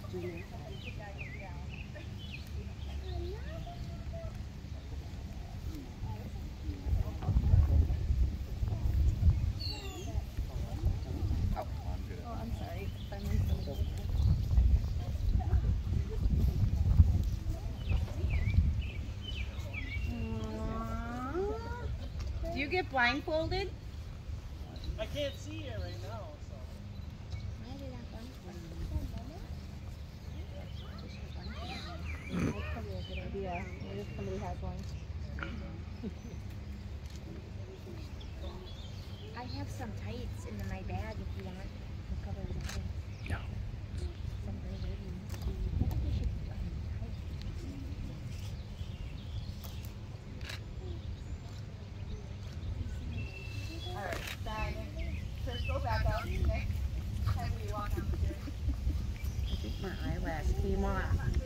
I'm sorry. Do you get blindfolded? I can't see you right now, so. That's probably a good idea. What if somebody has one? I have some tights in my bag if you want to cover the head. No. Some gray leggings. I think we should Alright, then first go back up. Next time we walk down the stairs. I think my eyelash came off.